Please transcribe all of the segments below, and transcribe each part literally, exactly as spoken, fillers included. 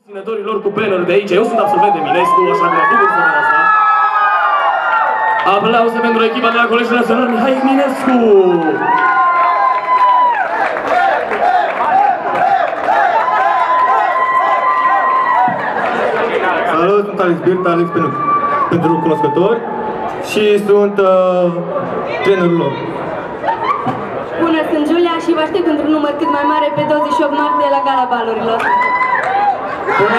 Susținătorilor cu planuri de aici, eu sunt absolvent de Eminescu, așa că mă bucur să văd asta. Aplauze pentru echipa de la Colegiul Național Mihai Eminescu! Salut, sunt Alex Birta, Alex pentru, pentru cunoscători și sunt uh, trenerul lor. Bună, sunt Julia și vă aștept într-un număr cât mai mare pe douăzeci și opt martie la Gala Balurilor. Bună!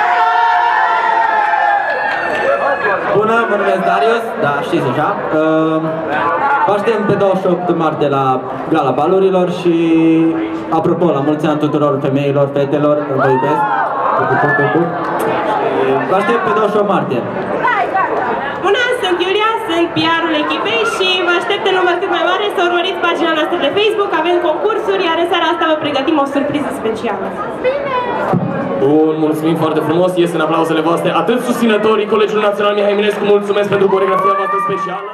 Bună, mă numesc Darius, da, știți deja. Vă aștept pe douăzeci și opt martie la Gala Balurilor și, apropo, la mulți ani tuturor femeilor, fetelor, vă iubesc. Vă aștept pe douăzeci și opt martie. Bună, sunt Iulia, sunt P R-ul echipei și vă aștept în număr cât mai mare să urmăriți pagina noastră de Facebook, avem concursuri, iar în seara asta vă pregătim o surpriză specială. Bun, mulțumim foarte frumos, ies în aplauzele voastre atât susținătorii Colegiului Național Mihai Eminescu, mulțumesc pentru coreografia voastră specială.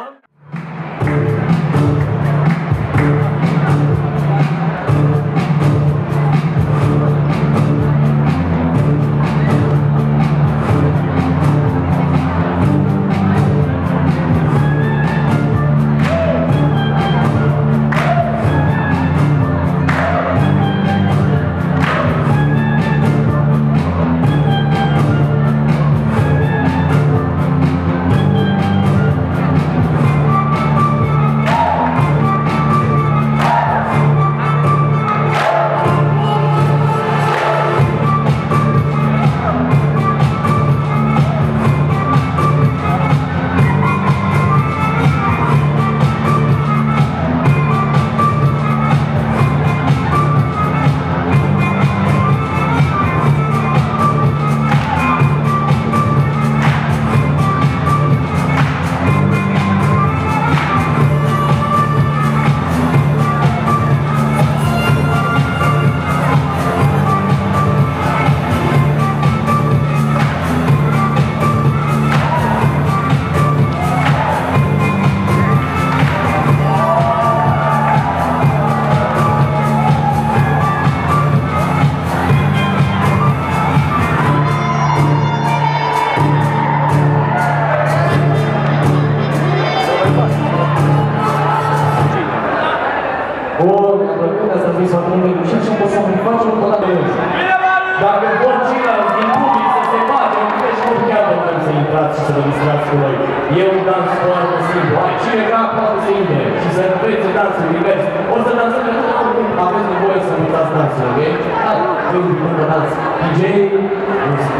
Dacă vor ceilalți din public să se bage, deci nu chiar putem să intrați și să vă distrați cu noi. E un dans foarte simplu. Cine vrea poate să intre și să învețe dansul divers. O să dansăm de tot timpul. Aveți nevoie să învățați dansul, ok? Hai, când vă dați D J, muzică.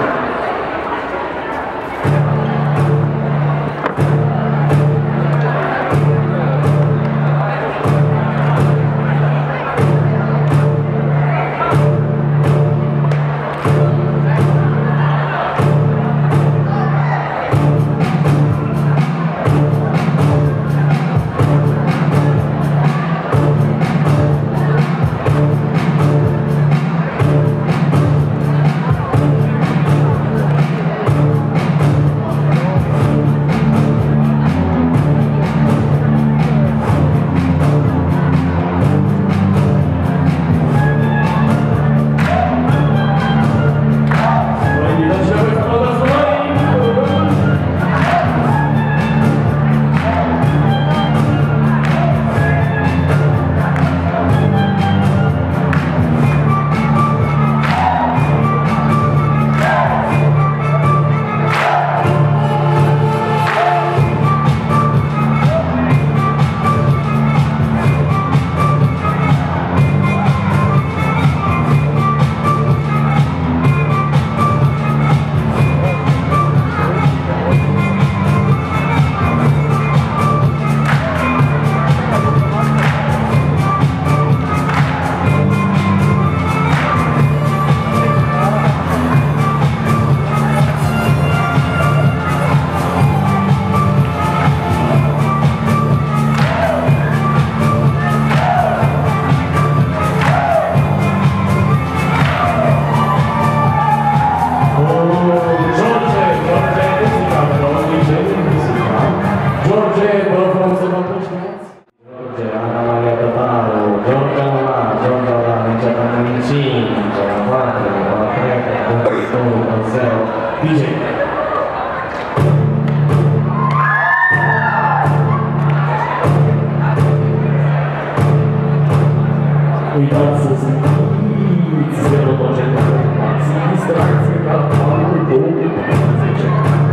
unu zero. D J. Uitați să simțiți zero concentrare, maxim distracție, ca anul două mii paisprezece.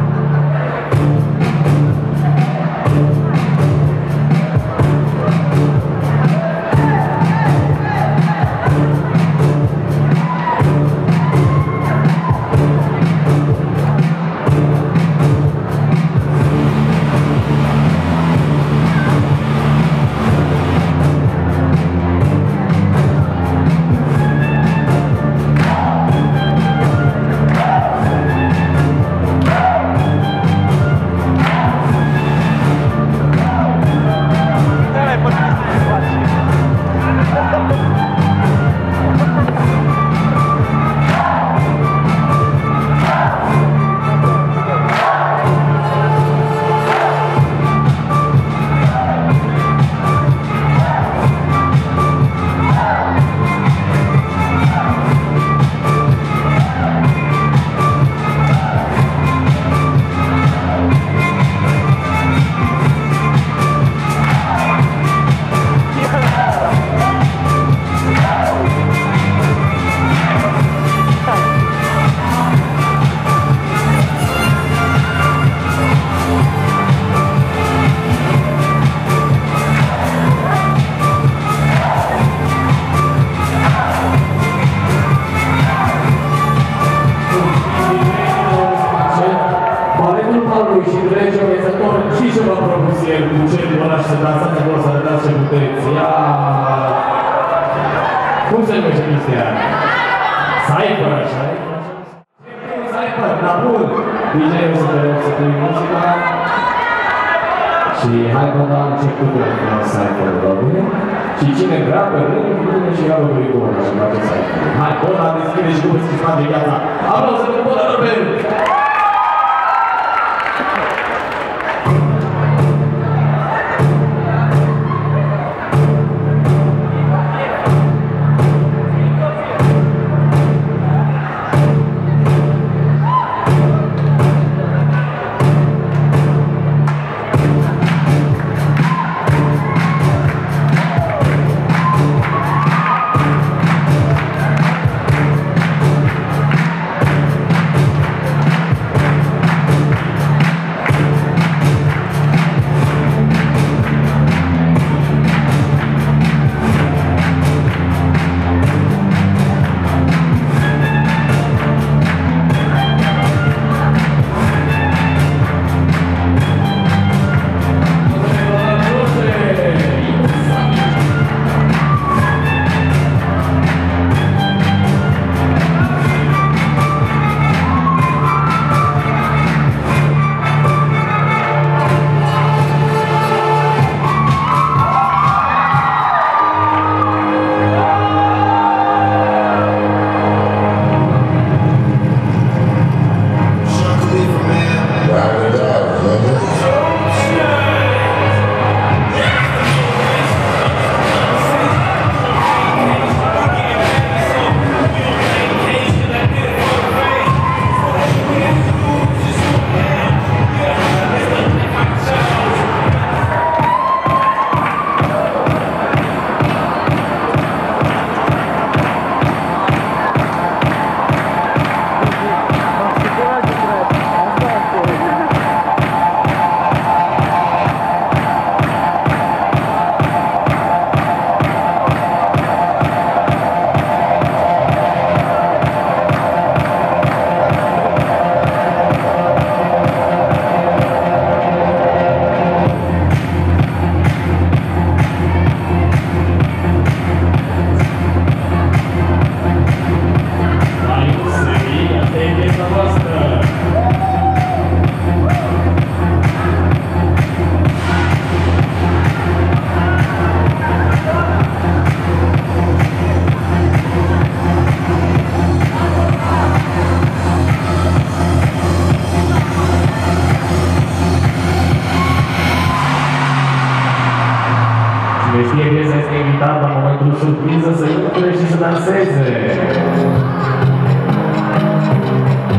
Cum se numește chestia? Cypher, așa? Cypher, la bun! D J-ul să te rog să pui muzica. Și hai până la începutul la Cypher, la bun? Și cine vrea pe rând, vine și ia locul icona și face Cypher. Hai, Bona deschide și cum îți face gheața. Aplauze pentru Bona Norberg! Fiecare este invitat la momentul surpriză să intre și să danseze.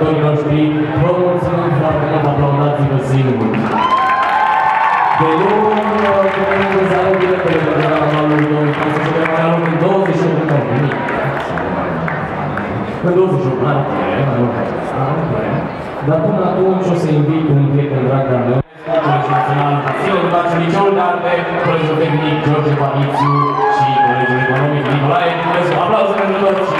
jucătorii noștri. Vă mulțumim foarte mult, aplaudați-vă singuri. De luni, cu zalul directorului de la Baluri două mii paisprezece, în douăzeci și opt martie. În douăzeci și opt martie, dar până atunci o să invit un prieten drag de-al meu, Colegiul Național Vasile Dubaciu, Liceul de Arte, Colegiul Tehnic George Panițiu și Colegiul Economic Nicolae Nicolae. Aplauze pentru toți!